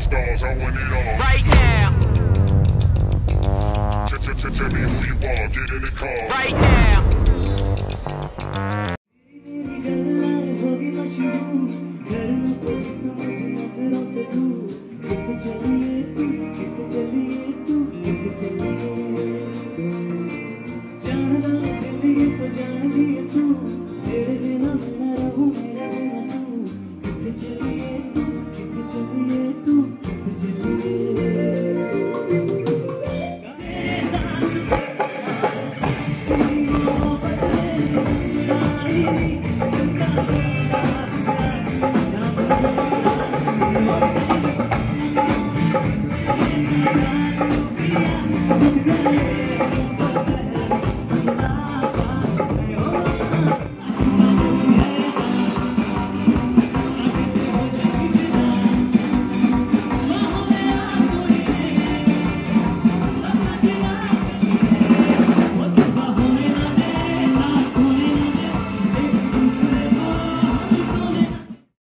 stars, I want it all. Right now. Tell me who you are, get in the car. Right now.